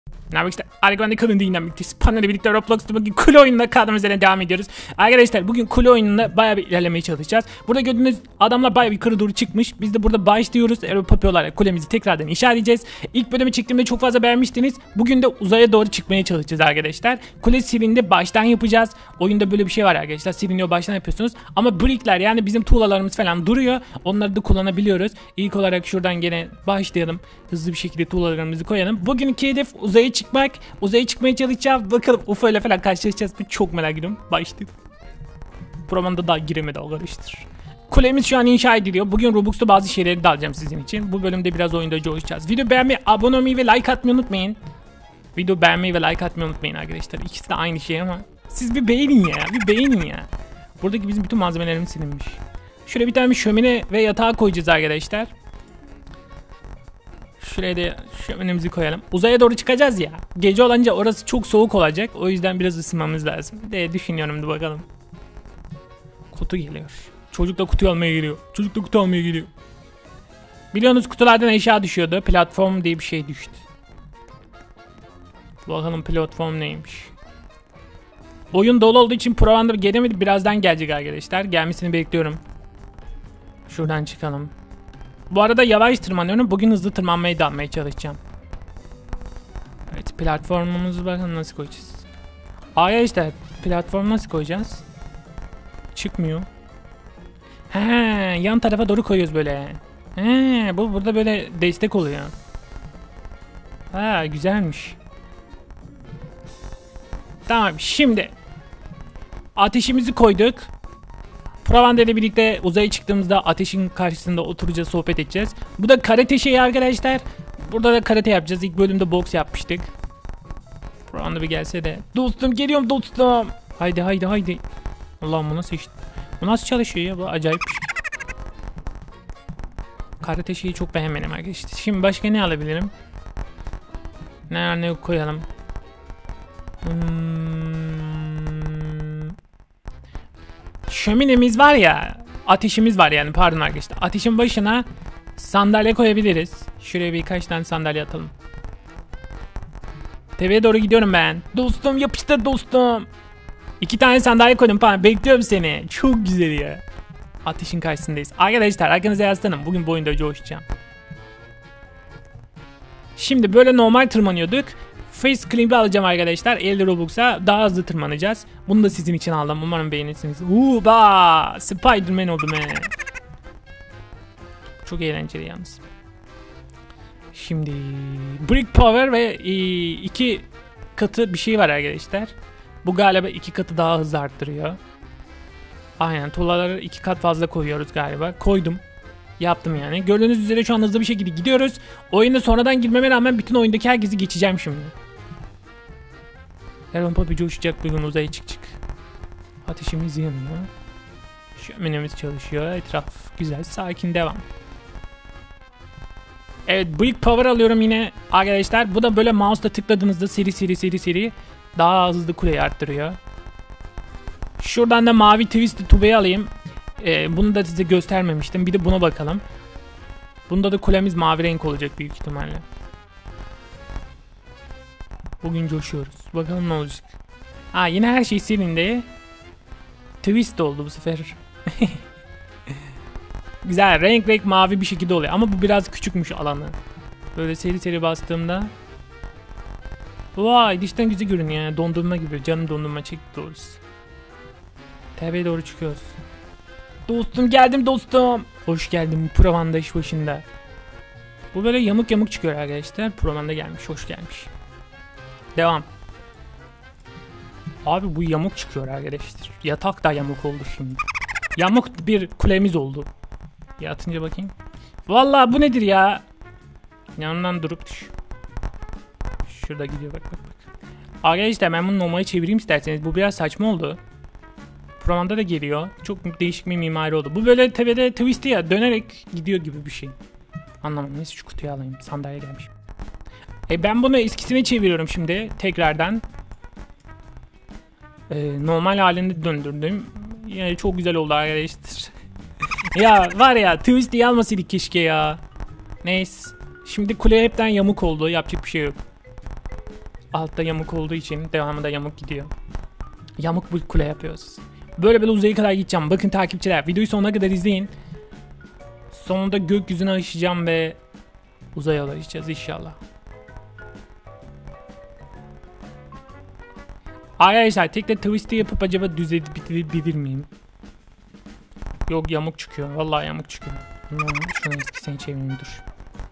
Ne yapayım işte Argüven'de kalın değinden birlikte Spanner'la birlikte Roblox'ta bugün kule oyununa kaldığımız yerden devam ediyoruz. Arkadaşlar bugün kule oyununda bayağı bir ilerlemeye çalışacağız. Burada gördüğünüz adamlar bayağı bir yukarı doğru çıkmış. Biz de burada başlıyoruz. Europa olarak kulemizi tekrardan inşa edeceğiz. İlk bölümü çektiğimde çok fazla beğenmiştiniz. Bugün de uzaya doğru çıkmaya çalışacağız arkadaşlar. Kule silindi baştan yapacağız. Oyunda böyle bir şey var arkadaşlar. Siliniyor baştan yapıyorsunuz. Ama brickler yani bizim tuğlalarımız falan duruyor. Onları da kullanabiliyoruz. İlk olarak şuradan gene başlayalım. Hızlı bir şekilde tuğlalarımızı koyalım. Bugünkü hedef uzaya çıkmak. Uzaya çıkmaya çalışacağız. Bakalım UFO ile falan karşılaşacağız. Ben çok merak ediyorum. Başlayalım. Programda daha giremedi arkadaşlar. Kulemiz şu an inşa ediliyor. Bugün Robux'ta bazı şeyleri de alacağım sizin için. Bu bölümde biraz oyunda coşacağız. Video beğenmeyi, abone olmayı ve like atmayı unutmayın. Video beğenmeyi ve like atmayı unutmayın arkadaşlar. İkisi de aynı şey ama siz bir beğenin ya. Bir beğenin ya. Buradaki bizim bütün malzemelerimiz silinmiş. Şuraya bir tane şömine ve yatağı koyacağız arkadaşlar. Şuraya da şöminemizi koyalım. Uzaya doğru çıkacağız ya. Gece olunca orası çok soğuk olacak. O yüzden biraz ısınmamız lazım. De düşünüyorum da bakalım. Kutu geliyor. Çocuk da kutu almaya geliyor. Çocuk da kutu almaya geliyor. Biliyorsunuz kutulardan eşya düşüyordu. Platform diye bir şey düştü. Bakalım platform neymiş. Oyun dolu olduğu için programda gelemedi. Birazdan gelecek arkadaşlar. Gelmesini bekliyorum. Şuradan çıkalım. Bu arada yavaş tırmanıyorum. Bugün hızlı tırmanmayı da almaya çalışacağım. Evet, platformumuzu bakın nasıl koyacağız. Aya işte platformu nasıl koyacağız? Çıkmıyor. He, yan tarafa doğru koyuyoruz böyle. He, bu burada böyle destek oluyor. Ha, güzelmiş. Tamam, şimdi ateşimizi koyduk. Provanda ile birlikte uzaya çıktığımızda ateşin karşısında oturacağız, sohbet edeceğiz. Bu da karate şeyi arkadaşlar. Burada da karate yapacağız. İlk bölümde boks yapmıştık. Provanda bir gelse de. Dostum geliyorum dostum. Haydi haydi haydi. Allah'ım bu nasıl işte. Bu nasıl çalışıyor ya, bu acayip. Karate şeyi çok beğenmedim arkadaşlar. Şimdi başka ne alabilirim? Ne koyalım? Şöminemiz var ya, ateşimiz var yani, pardon arkadaşlar. Ateşin başına sandalye koyabiliriz. Şuraya birkaç tane sandalye atalım. Tepeye doğru gidiyorum ben. Dostum yapıştır dostum. 2 tane sandalye koydum falan, bekliyorum seni. Çok güzel ya. Ateşin karşısındayız. Arkadaşlar arkanıza yaslanın. Bugün bu oyunda coşacağım. Şimdi böyle normal tırmanıyorduk. Face Climp'i alacağım arkadaşlar. 50 Robux'a daha hızlı tırmanacağız. Bunu da sizin için aldım. Umarım beğenirsiniz. Ba! Spider-Man oldum he. Çok eğlenceli yalnız. Şimdi Brick Power ve 2 katı bir şey var arkadaşlar. Bu galiba 2 katı daha hızlı arttırıyor. Aynen, tuğlaları 2 kat fazla koyuyoruz galiba. Koydum. Yaptım yani. Gördüğünüz üzere şu an hızlı bir şekilde gidiyoruz. Oyuna sonradan girmeme rağmen bütün oyundaki herkesi geçeceğim şimdi. Erwan Papi coşacak, bugün uzaya çık. Ateşimiz yanıyor. Şöminemiz çalışıyor. Etraf güzel, sakin, devam. Evet, Brick Power alıyorum yine arkadaşlar. Bu da böyle mouse'la tıkladığınızda seri daha hızlı kuleyi arttırıyor. Şuradan da mavi Twisted Tube'yi alayım. Bunu da size göstermemiştim. Bir de buna bakalım. Bunda da kulemiz mavi renk olacak büyük ihtimalle. Bugün coşuyoruz. Bakalım ne olacak. Ha, yine her şey silindi. Twist oldu bu sefer. Güzel, renk mavi bir şekilde oluyor. Ama bu biraz küçükmüş alanı. Böyle seri bastığımda. Vay, dıştan güzel görünüyor yani. Dondurma gibi. Canım dondurma çekti doğrusu. Tepeye doğru çıkıyoruz. Dostum geldim dostum. Hoş geldin Provanda iş başında. Bu böyle yamuk çıkıyor arkadaşlar. Provanda gelmiş, hoş gelmiş. Devam. Abi bu yamuk çıkıyor arkadaşlar. Yatak da yamuk oldu şimdi. Yamuk bir kulemiz oldu. Yatınca bakayım. Vallahi bu nedir ya? Yanından durup düş. Şurada gidiyor bak. Arkadaşlar ben bunu normale çevireyim isterseniz. Bu biraz saçma oldu. Provanda da geliyor. Çok değişik bir mimari oldu. Bu böyle tepede twist'i ya, dönerek gidiyor gibi bir şey. Anlamadım. Neyse şu kutuyu alayım. Sandalye gelmiş. Ben bunu eskisine çeviriyorum şimdi. Tekrardan. Normal halinde döndürdüm. Yani çok güzel oldu arkadaşlar. Ya var ya, twist'i almasaydık keşke ya. Neyse. Şimdi kule hepten yamuk oldu. Yapacak bir şey yok. Altta yamuk olduğu için devamında yamuk gidiyor. Yamuk bir kule yapıyoruz. Böyle uzaya kadar gideceğim. Bakın takipçiler, videoyu sonuna kadar izleyin. Sonunda gökyüzüne aşacağım ve uzaya ulaşacağız inşallah. Arkadaşlar tekrar twist'i yapıp acaba düz edip bitirebilir miyim? Yok, yamuk çıkıyor. Vallahi yamuk çıkıyor. Şunu eskisini çevireyim, dur.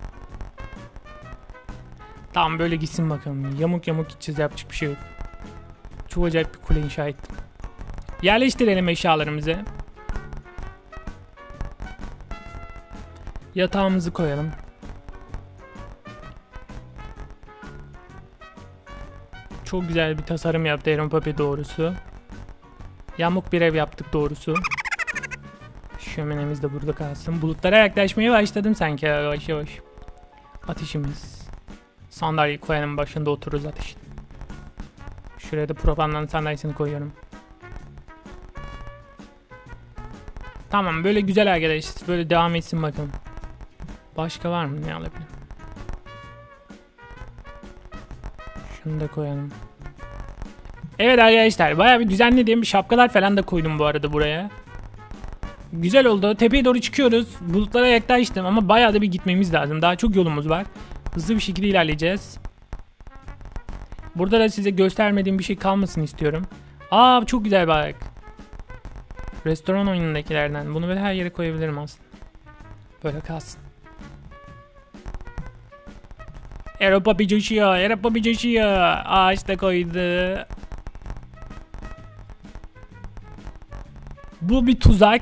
Tamam, böyle gitsin bakalım. Yamuk gideceğiz, yapacak bir şey yok. Çok acayip bir kule inşa ettim. Yerleştirelim eşyalarımızı. Yatağımızı koyalım. Çok güzel bir tasarım yaptı Aaron Papi doğrusu. Yamuk bir ev yaptık doğrusu. Şöminemiz de burada kalsın. Bulutlara yaklaşmaya başladım sanki yavaş yavaş. Ateşimiz. Sandalyeyi koyanın başında otururuz ateşin. Şuraya da propandan sandalyesini koyuyorum. Tamam, böyle güzel arkadaşlar. Böyle devam etsin bakalım. Başka var mı, ne alabilirim? Şunu da koyalım. Evet arkadaşlar, bayağı bir düzenledim. Şapkalar falan da koydum bu arada buraya. Güzel oldu. Tepeye doğru çıkıyoruz. Bulutlara yaklaştım ama bayağı da bir gitmemiz lazım. Daha çok yolumuz var. Hızlı bir şekilde ilerleyeceğiz. Burada da size göstermediğim bir şey kalmasın istiyorum. Aa, çok güzel bak. Restoran oyunundakilerden. Bunu böyle her yere koyabilirim aslında. Böyle kalsın. Europa bir coşuyor. Europa bir coşuyor. Ağaç da koydu. Bu bir tuzak.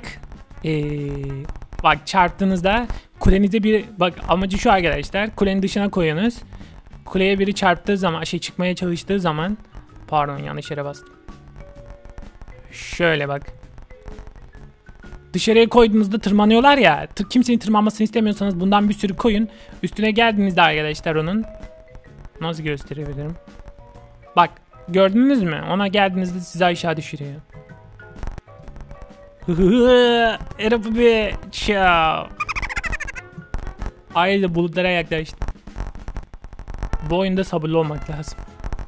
Bak, çarptığınızda kulenize bir... Bak, amacı şu arkadaşlar. Kulenin dışına koyunuz. Kuleye biri çarptığı zaman, çıkmaya çalıştığı zaman... Pardon, yanlış yere bastım. Şöyle bak. Dışarıya koyduğunuzda tırmanıyorlar ya. Kimsenin tırmanmasını istemiyorsanız bundan bir sürü koyun. Üstüne geldiğinizde arkadaşlar onun... Nasıl gösterebilirim? Bak, gördünüz mü? Ona geldiğinizde sizi aşağı düşürüyor. Erabi çao. Ayrıca bulutlara yaklaştı. Bu oyunda sabırlı olmak lazım.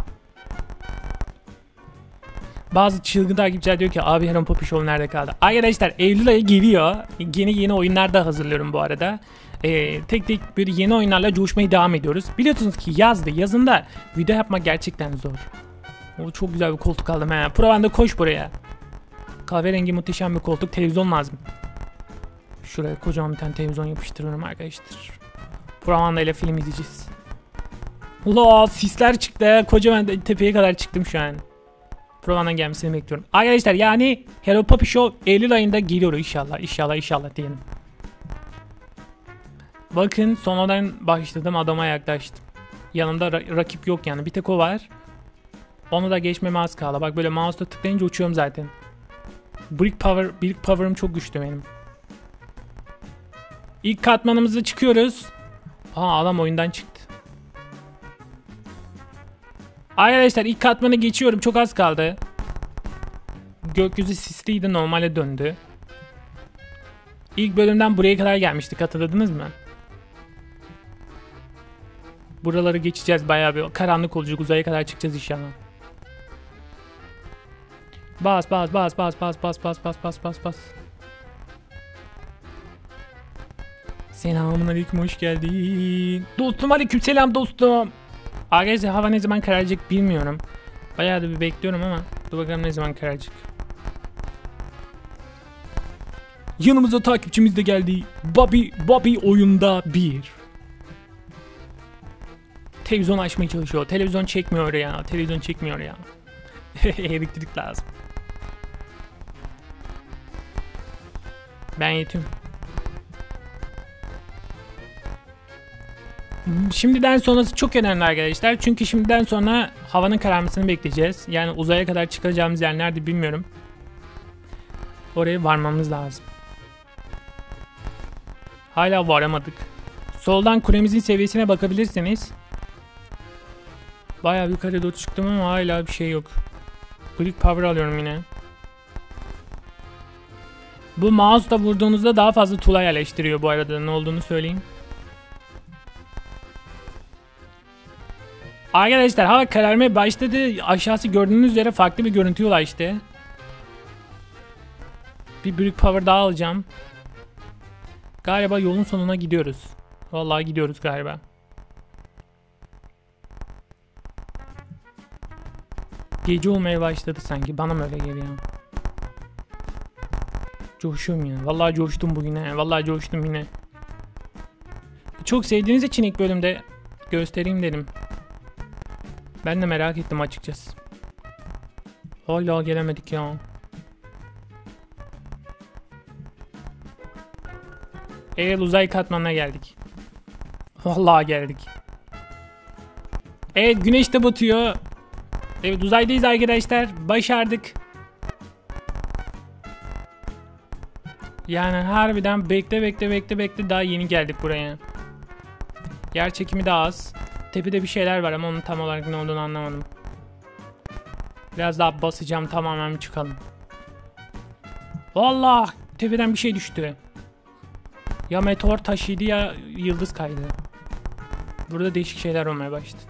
Bazı çılgın takipçiler diyor ki abi Aaron Papi Show nerede kaldı? Arkadaşlar, Eylül ayı geliyor. Yeni oyunlar da hazırlıyorum bu arada. Tek bir yeni oyunlarla coşmaya devam ediyoruz. Biliyorsunuz ki yazdı. Yazında video yapmak gerçekten zor. O çok güzel bir koltuk aldım he. Provanda koş buraya. Kahverengi muhteşem bir koltuk. Televizyon lazım. Şuraya kocaman bir tane televizyon yapıştırıyorum arkadaşlar. Provanda ile film izleyeceğiz. Ula, sisler çıktı. Kocaman tepeye kadar çıktım şu an. Prova'dan gelmesini bekliyorum. Arkadaşlar, yani Aaron Papi Show Eylül ayında geliyor inşallah. İnşallah diyelim. Bakın, sonradan başladım, adama yaklaştım. Yanımda rakip yok yani, bir tek o var. Onu da geçmeme az kaldı. Bak, böyle mouse'la tıklayınca uçuyorum zaten. Brick power'ım çok güçlü benim. İlk katmanımıza çıkıyoruz. Aa, adam oyundan çıktı. Arkadaşlar, ilk katmanı geçiyorum, çok az kaldı. Gökyüzü sisliydi, normale döndü. İlk bölümden buraya kadar gelmiştik, hatırladınız mı? Buraları geçeceğiz, bayağı bir karanlık olacak, uzaya kadar çıkacağız inşallah. Bas. Selamünaleyküm, hoş geldin. Dostum, aleykümselam dostum. Arkadaşlar, hava ne zaman kararacak bilmiyorum. Bayağı da bir bekliyorum ama dur bakalım ne zaman kararacak. Yanımıza takipçimiz de geldi. Bobby oyunda 1. Televizyon açmaya çalışıyor. Televizyon çekmiyor ya. Elektrik lazım. Ben yetiyorum. Şimdiden sonrası çok önemli arkadaşlar. Çünkü şimdiden sonra havanın kararmasını bekleyeceğiz. Yani uzaya kadar çıkacağımız yer nerede bilmiyorum. Oraya varmamız lazım. Hala varamadık. Soldan kulemizin seviyesine bakabilirsiniz. Bayağı yukarı doğru çıktım ama hala bir şey yok. Brick power alıyorum yine. Bu mouse'la vurduğunuzda daha fazla tuğla yerleştiriyor bu arada. Ne olduğunu söyleyeyim. Arkadaşlar hava kararmaya başladı. Aşağısı gördüğünüz üzere farklı bir görüntü ulaştı. Bir büyük power daha alacağım. Galiba yolun sonuna gidiyoruz. Vallahi gidiyoruz galiba. Gece olmaya başladı sanki. Bana mı öyle geliyor? Coşuyorum ya. Vallahi coştum bugün he. Vallahi coştum yine. Çok sevdiğiniz için ilk bölümde göstereyim dedim. Ben de merak ettim açıkçası. Hala gelemedik ya. Evet, uzay katmanına geldik. Vallahi geldik. Evet, güneş de batıyor. Evet, uzaydayız arkadaşlar. Başardık. Yani harbiden bekle daha yeni geldik buraya. Yer çekimi de az. Tepede bir şeyler var ama onun tam olarak ne olduğunu anlamadım. Biraz daha basacağım, tamamen çıkalım. Vallahi tepeden bir şey düştü. Ya meteor taşıydı ya yıldız kaydı. Burada değişik şeyler olmaya başladı.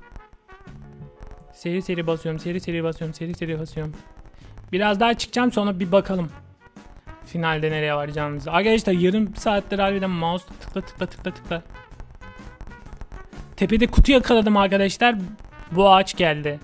Seri basıyorum. Biraz daha çıkacağım, sonra bir bakalım finalde nereye varacağımızı. Arkadaşlar yarım saattir harbiden mouse tıkla. Tepede kutu yakaladım arkadaşlar. Bu ağaç geldi.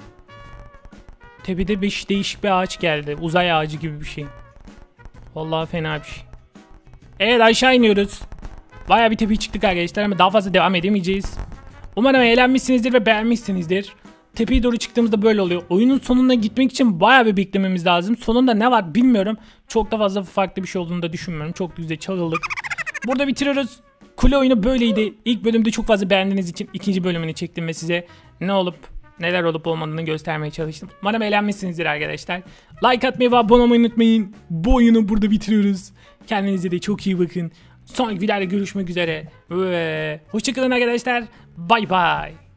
Tepede bir değişik bir ağaç geldi. Uzay ağacı gibi bir şey. Vallahi fena bir şey. Evet, aşağı iniyoruz. Bayağı bir tepeye çıktık arkadaşlar ama daha fazla devam edemeyeceğiz. Umarım eğlenmişsinizdir ve beğenmişsinizdir. Tepeye doğru çıktığımızda böyle oluyor. Oyunun sonuna gitmek için bayağı bir beklememiz lazım. Sonunda ne var bilmiyorum. Çok da fazla farklı bir şey olduğunu da düşünmüyorum. Çok güzel çağıldık. Burada bitiriyoruz. Kule oyunu böyleydi. İlk bölümde çok fazla beğendiğiniz için ikinci bölümünü çektim ve size neler olup olmadığını göstermeye çalıştım. Umarım eğlenmişsinizdir arkadaşlar. Like atmayı ve abone olmayı unutmayın. Bu oyunu burada bitiriyoruz. Kendinize de çok iyi bakın. Sonraki videoda görüşmek üzere. Hoşçakalın arkadaşlar. Bay bay.